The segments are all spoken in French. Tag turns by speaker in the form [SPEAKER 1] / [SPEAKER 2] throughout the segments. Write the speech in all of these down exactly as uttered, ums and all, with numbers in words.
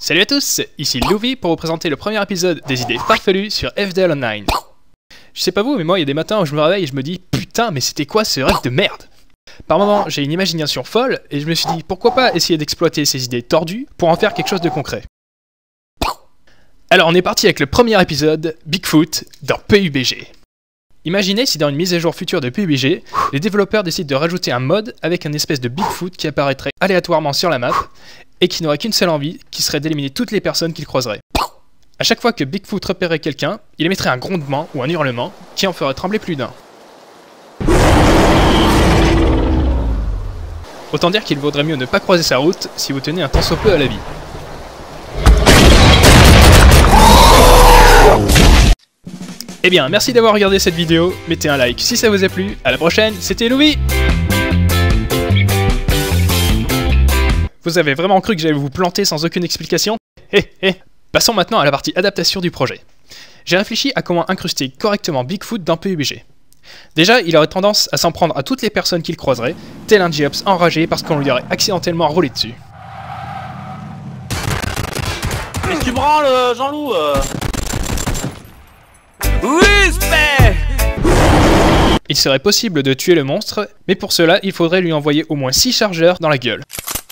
[SPEAKER 1] Salut à tous, ici Louvi pour vous présenter le premier épisode des idées farfelues sur F D L Online. Je sais pas vous, mais moi il y a des matins où je me réveille et je me dis putain mais c'était quoi ce rêve de merde. Par moments j'ai une imagination folle et je me suis dit pourquoi pas essayer d'exploiter ces idées tordues pour en faire quelque chose de concret. Alors on est parti avec le premier épisode, Bigfoot, dans P U B G. Imaginez si dans une mise à jour future de P U B G, les développeurs décident de rajouter un mod avec un espèce de Bigfoot qui apparaîtrait aléatoirement sur la map et qui n'aurait qu'une seule envie, qui serait d'éliminer toutes les personnes qu'il croiserait. A chaque fois que Bigfoot repérerait quelqu'un, il émettrait un grondement ou un hurlement qui en ferait trembler plus d'un. Autant dire qu'il vaudrait mieux ne pas croiser sa route si vous tenez un tant soit peu à la vie. Eh bien, merci d'avoir regardé cette vidéo, mettez un like si ça vous a plu, à la prochaine, c'était Louis. Vous avez vraiment cru que j'allais vous planter sans aucune explication? Hé hé. Passons maintenant à la partie adaptation du projet. J'ai réfléchi à comment incruster correctement Bigfoot dans P U B G. Déjà, il aurait tendance à s'en prendre à toutes les personnes qu'il croiserait, tel un J-Ops enragé parce qu'on lui aurait accidentellement roulé dessus.
[SPEAKER 2] Qu'est-ce que tu branles, Jean-Loup euh... Oui, spé.
[SPEAKER 1] Il serait possible de tuer le monstre, mais pour cela, il faudrait lui envoyer au moins six chargeurs dans la gueule.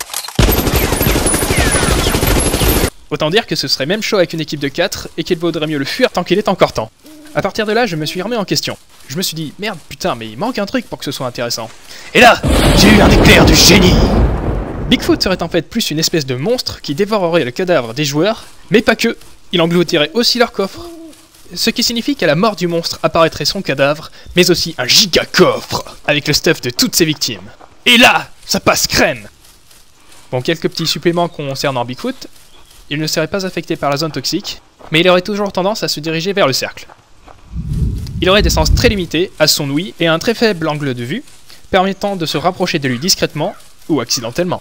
[SPEAKER 1] Autant dire que ce serait même chaud avec une équipe de quatre et qu'il vaudrait mieux le fuir tant qu'il est encore temps. A partir de là, je me suis remis en question. Je me suis dit, merde, putain, mais il manque un truc pour que ce soit intéressant. Et là, j'ai eu un éclair du génie! Bigfoot serait en fait plus une espèce de monstre qui dévorerait le cadavre des joueurs, mais pas que, il engloutirait aussi leur coffre. Ce qui signifie qu'à la mort du monstre apparaîtrait son cadavre, mais aussi un giga coffre, avec le stuff de toutes ses victimes. Et là, ça passe crème! Bon, quelques petits suppléments concernant Bigfoot. Il ne serait pas affecté par la zone toxique, mais il aurait toujours tendance à se diriger vers le cercle. Il aurait des sens très limités à son ouïe et un très faible angle de vue, permettant de se rapprocher de lui discrètement ou accidentellement.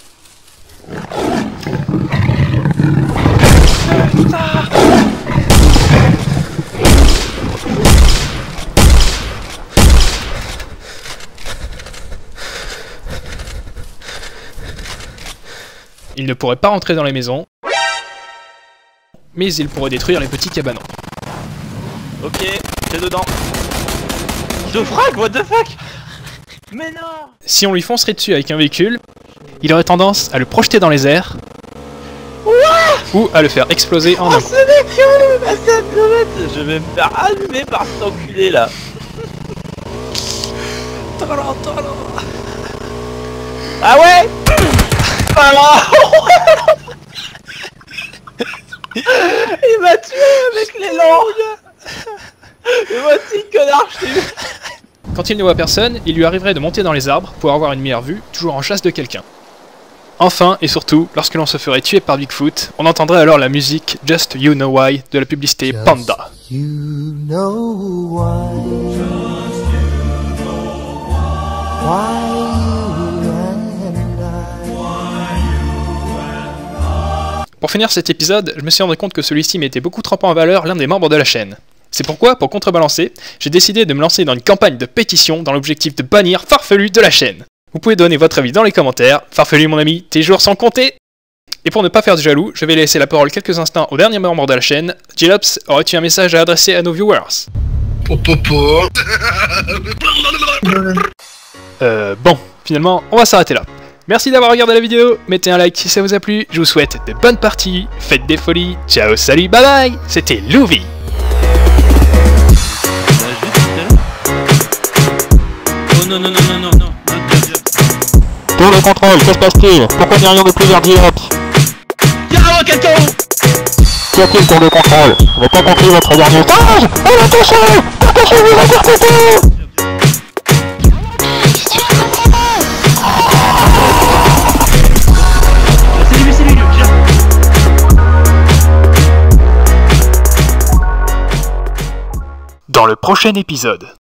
[SPEAKER 1] Il ne pourrait pas rentrer dans les maisons, mais il pourrait détruire les petits cabanons.
[SPEAKER 2] Ok, t'es dedans. De frag, what the fuck? Mais non.
[SPEAKER 1] Si on lui foncerait dessus avec un véhicule, il aurait tendance à le projeter dans les airs,
[SPEAKER 2] What?
[SPEAKER 1] ou à le faire exploser en un.
[SPEAKER 2] Oh, ce mec, il va me Je vais me faire allumer par cet enculé là. Ah ouais. Il m'a tué avec les langues. Et voici connard, je t'ai eu.
[SPEAKER 1] Quand il ne voit personne, il lui arriverait de monter dans les arbres pour avoir une meilleure vue, toujours en chasse de quelqu'un. Enfin, et surtout, lorsque l'on se ferait tuer par Bigfoot, on entendrait alors la musique Just You Know Why de la publicité
[SPEAKER 3] Just
[SPEAKER 1] Panda.
[SPEAKER 3] You know why. Just you know why. Why you and I. Why you and I.
[SPEAKER 1] Pour finir cet épisode, je me suis rendu compte que celui-ci mettait beaucoup trop en valeur l'un des membres de la chaîne. C'est pourquoi, pour contrebalancer, j'ai décidé de me lancer dans une campagne de pétition dans l'objectif de bannir Farfelu de la chaîne. Vous pouvez donner votre avis dans les commentaires. Farfelu mon ami, tes jours sont comptés. Et pour ne pas faire du jaloux, je vais laisser la parole quelques instants au dernier membre de la chaîne. J-Lops, aurais-tu un message à adresser à nos viewers?
[SPEAKER 4] Popopo.
[SPEAKER 1] Euh, bon, finalement, on va s'arrêter là. Merci d'avoir regardé la vidéo, mettez un like si ça vous a plu, je vous souhaite de bonnes parties, faites des folies, ciao, salut, bye bye, c'était Louvi.
[SPEAKER 2] Oh non non non non non non.
[SPEAKER 5] Pour le contrôle, que se passe-t-il? Pourquoi n'y a rien de plus vers J-Ops?
[SPEAKER 2] Y'a quelqu'un.
[SPEAKER 5] Qu'y a-t-il pour le contrôle? Je n'ai pas compris votre dernier stage. On l'a touché. Attachez-vous à percuter.
[SPEAKER 2] C'est lui, c'est lui, viens.
[SPEAKER 1] Dans le prochain épisode.